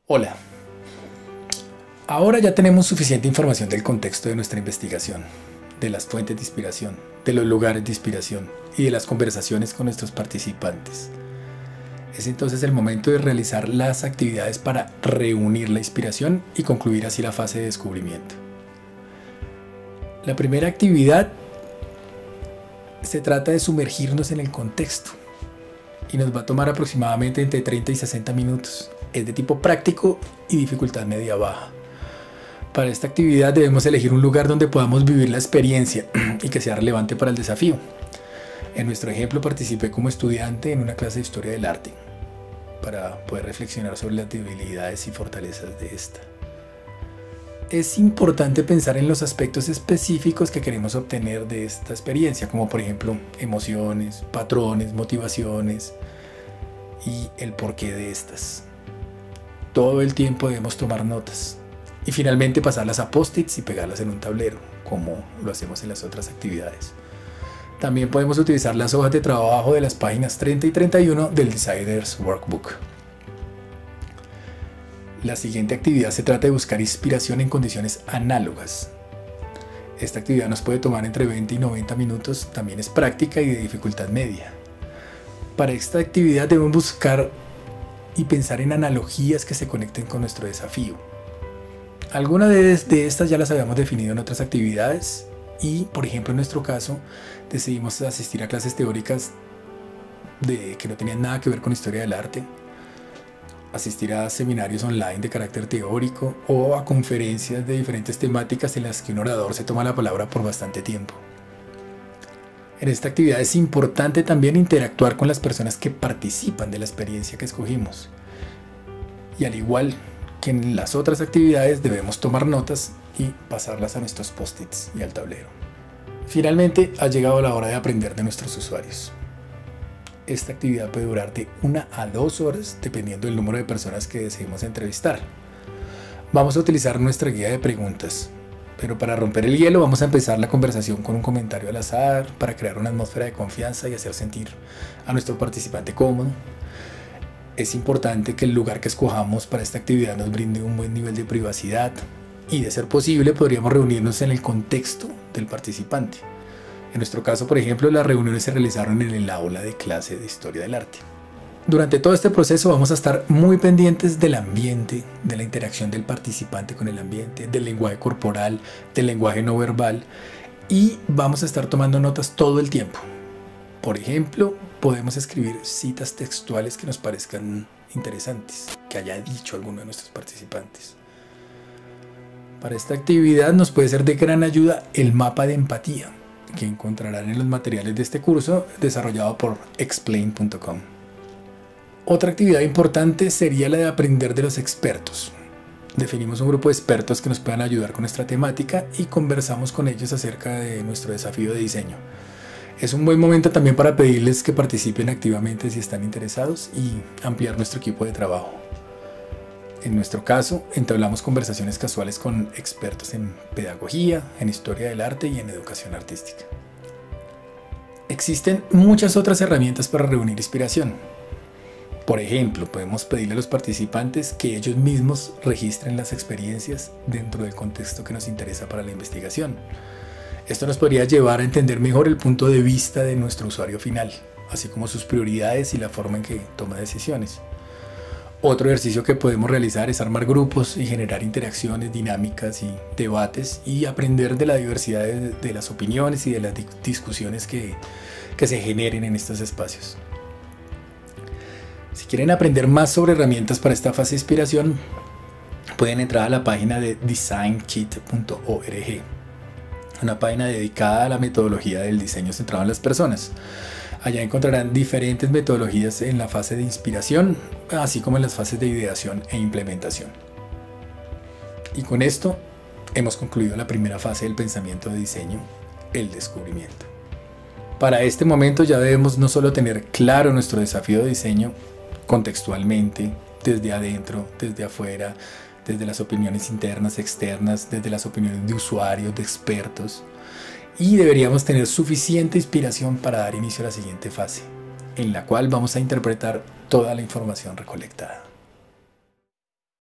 Hola, ahora ya tenemos suficiente información del contexto de nuestra investigación, de las fuentes de inspiración, de los lugares de inspiración y de las conversaciones con nuestros participantes. Es entonces el momento de realizar las actividades para reunir la inspiración y concluir así la fase de descubrimiento. La primera actividad se trata de sumergirnos en el contexto y nos va a tomar aproximadamente entre 30 y 60 minutos. Es de tipo práctico y dificultad media baja. Para esta actividad debemos elegir un lugar donde podamos vivir la experiencia y que sea relevante para el desafío. En nuestro ejemplo participé como estudiante en una clase de historia del arte para poder reflexionar sobre las debilidades y fortalezas de esta. Es importante pensar en los aspectos específicos que queremos obtener de esta experiencia, como por ejemplo emociones, patrones, motivaciones y el porqué de estas. Todo el tiempo debemos tomar notas y finalmente pasarlas a post-its y pegarlas en un tablero, como lo hacemos en las otras actividades. También podemos utilizar las hojas de trabajo de las páginas 30 y 31 del Deciders Workbook. La siguiente actividad se trata de buscar inspiración en condiciones análogas. Esta actividad nos puede tomar entre 20 y 90 minutos, también es práctica y de dificultad media. Para esta actividad debemos buscar y pensar en analogías que se conecten con nuestro desafío. Algunas de estas ya las habíamos definido en otras actividades y, por ejemplo, en nuestro caso, decidimos asistir a clases teóricas que no tenían nada que ver con historia del arte, asistir a seminarios online de carácter teórico o a conferencias de diferentes temáticas en las que un orador se toma la palabra por bastante tiempo. En esta actividad es importante también interactuar con las personas que participan de la experiencia que escogimos. Y al igual que en las otras actividades debemos tomar notas y pasarlas a nuestros post-its y al tablero. Finalmente ha llegado la hora de aprender de nuestros usuarios. Esta actividad puede durar de 1 a 2 horas dependiendo del número de personas que deseemos entrevistar. Vamos a utilizar nuestra guía de preguntas. Pero para romper el hielo vamos a empezar la conversación con un comentario al azar para crear una atmósfera de confianza y hacer sentir a nuestro participante cómodo. Es importante que el lugar que escojamos para esta actividad nos brinde un buen nivel de privacidad y, de ser posible, podríamos reunirnos en el contexto del participante. En nuestro caso, por ejemplo, las reuniones se realizaron en el aula de clase de historia del arte. Durante todo este proceso vamos a estar muy pendientes del ambiente, de la interacción del participante con el ambiente, del lenguaje corporal, del lenguaje no verbal y vamos a estar tomando notas todo el tiempo. Por ejemplo, podemos escribir citas textuales que nos parezcan interesantes, que haya dicho alguno de nuestros participantes. Para esta actividad nos puede ser de gran ayuda el mapa de empatía, que encontrarán en los materiales de este curso desarrollado por explain.com. Otra actividad importante sería la de aprender de los expertos. Definimos un grupo de expertos que nos puedan ayudar con nuestra temática y conversamos con ellos acerca de nuestro desafío de diseño. Es un buen momento también para pedirles que participen activamente si están interesados y ampliar nuestro equipo de trabajo. En nuestro caso, entablamos conversaciones casuales con expertos en pedagogía, en historia del arte y en educación artística. Existen muchas otras herramientas para reunir inspiración. Por ejemplo, podemos pedirle a los participantes que ellos mismos registren las experiencias dentro del contexto que nos interesa para la investigación. Esto nos podría llevar a entender mejor el punto de vista de nuestro usuario final, así como sus prioridades y la forma en que toma decisiones. Otro ejercicio que podemos realizar es armar grupos y generar interacciones dinámicas y debates y aprender de la diversidad de las opiniones y de las discusiones que se generen en estos espacios. Si quieren aprender más sobre herramientas para esta fase de inspiración, pueden entrar a la página de designkit.org, una página dedicada a la metodología del diseño centrado en las personas. Allá encontrarán diferentes metodologías en la fase de inspiración, así como en las fases de ideación e implementación. Y con esto hemos concluido la primera fase del pensamiento de diseño, el descubrimiento. Para este momento ya debemos no solo tener claro nuestro desafío de diseño contextualmente, desde adentro, desde afuera, desde las opiniones internas, externas, desde las opiniones de usuarios, de expertos, y deberíamos tener suficiente inspiración para dar inicio a la siguiente fase, en la cual vamos a interpretar toda la información recolectada.